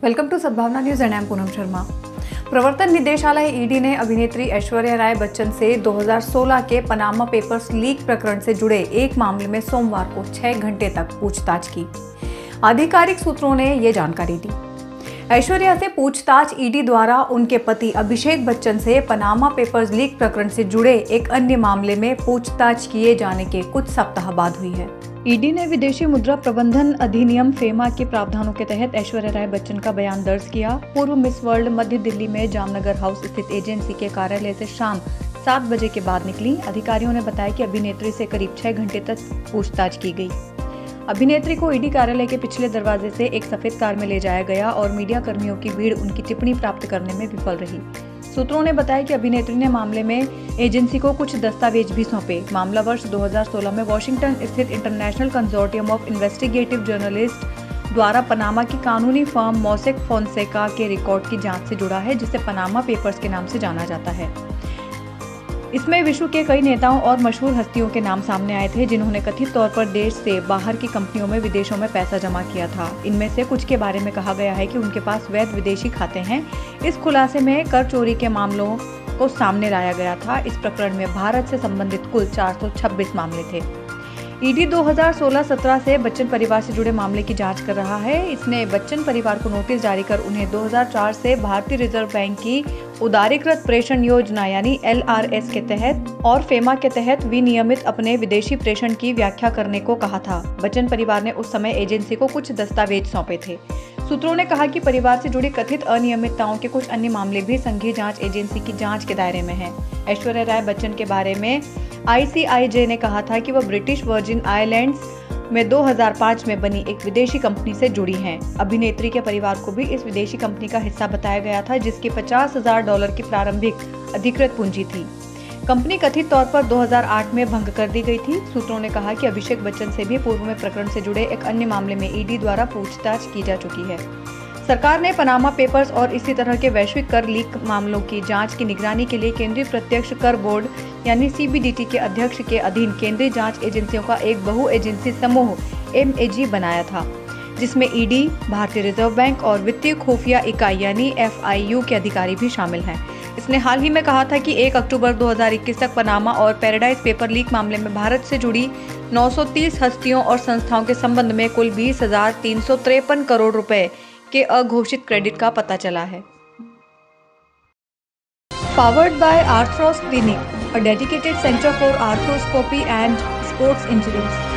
Welcome to Sadbhavna news and I am Poonam Sharma. प्रवर्तन निदेशालय ED ने अभिनेत्री ऐश्वर्या राय बच्चन से 2016 के पनामा पेपर्स लीक प्रकरण से जुड़े एक मामले में सोमवार को 6 घंटे तक पूछताछ की। आधिकारिक सूत्रों ने ये जानकारी दी। ऐश्वर्या से पूछताछ ईडी द्वारा उनके पति अभिषेक बच्चन से पनामा पेपर्स लीक प्रकरण से जुड़े एक अन्य मामले में पूछताछ किए जाने के कुछ सप्ताह बाद हुई है। ईडी ने विदेशी मुद्रा प्रबंधन अधिनियम फेमा के प्रावधानों के तहत ऐश्वर्या राय बच्चन का बयान दर्ज किया। पूर्व मिस वर्ल्ड मध्य दिल्ली में जामनगर हाउस स्थित एजेंसी के कार्यालय से शाम 7 बजे के बाद निकली। अधिकारियों ने बताया कि अभिनेत्री से करीब 6 घंटे तक पूछताछ की गई। अभिनेत्री को ईडी कार्यालय के पिछले दरवाजे से एक सफेद कार में ले जाया गया और मीडिया कर्मियों की भीड़ उनकी टिप्पणी प्राप्त करने में विफल रही। सूत्रों ने बताया कि अभिनेत्री ने मामले में एजेंसी को कुछ दस्तावेज भी सौंपे। मामला वर्ष 2016 में वॉशिंगटन स्थित International Consortium of Investigative Journalist द्वारा पनामा की कानूनी फर्म मोसेक फोंसेका के रिकॉर्ड की जांच से जुड़ा है, जिसे पनामा पेपर्स के नाम से जाना जाता है। इसमें विश्व के कई नेताओं और मशहूर हस्तियों के नाम सामने आए थे, जिन्होंने कथित तौर पर देश से बाहर की कंपनियों में विदेशों में पैसा जमा किया था। इनमें से कुछ के बारे में कहा गया है कि उनके पास वैध विदेशी खाते हैं। इस खुलासे में कर चोरी के मामलों को सामने लाया गया था। इस प्रकरण में भारत से संबंधित कुल 426 मामले थे। ईडी 2016-17 से बच्चन परिवार से जुड़े मामले की जांच कर रहा है। इसने बच्चन परिवार को नोटिस जारी कर उन्हें 2004 से भारतीय रिजर्व बैंक की उदारीकृत प्रेषण योजना यानी LRS के तहत और फेमा के तहत विनियमित अपने विदेशी प्रेषण की व्याख्या करने को कहा था। बच्चन परिवार ने उस समय एजेंसी को कुछ दस्तावेज सौंपे थे। सूत्रों ने कहा कि परिवार से जुड़ी कथित अनियमितताओं के कुछ अन्य मामले भी संघीय जांच एजेंसी की जांच के दायरे में हैं। ऐश्वर्या राय बच्चन के बारे में ICIJ ने कहा था कि वह ब्रिटिश वर्जिन आइलैंड्स में 2005 में बनी एक विदेशी कंपनी से जुड़ी हैं। अभिनेत्री के परिवार को भी इस विदेशी कंपनी का हिस्सा बताया गया था, जिसकी $50,000 की प्रारंभिक अधिकृत पूंजी थी। कंपनी कथित तौर पर 2008 में भंग कर दी गई थी। सूत्रों ने कहा कि अभिषेक बच्चन से भी पूर्व में प्रकरण से जुड़े एक अन्य मामले में ईडी द्वारा पूछताछ की जा चुकी है। सरकार ने पनामा पेपर्स और इसी तरह के वैश्विक कर लीक मामलों की जांच की निगरानी के लिए केंद्रीय प्रत्यक्ष कर बोर्ड यानी CBDT के अध्यक्ष के अधीन केंद्रीय जांच एजेंसियों का एक बहु एजेंसी समूह MAG बनाया था, जिसमें ईडी, भारतीय रिजर्व बैंक और वित्तीय खुफिया इकाई यानी FIU के अधिकारी भी शामिल हैं। इसने हाल ही में कहा था कि 1 अक्टूबर 2021 तक पनामा और पैराडाइज पेपर लीक मामले में भारत से जुड़ी 930 हस्तियों और संस्थाओं के संबंध में कुल 20,353 करोड़ रुपए के अघोषित क्रेडिट का पता चला है। Powered by Arthros Clinic, a dedicated center for arthroscopy and sports injuries.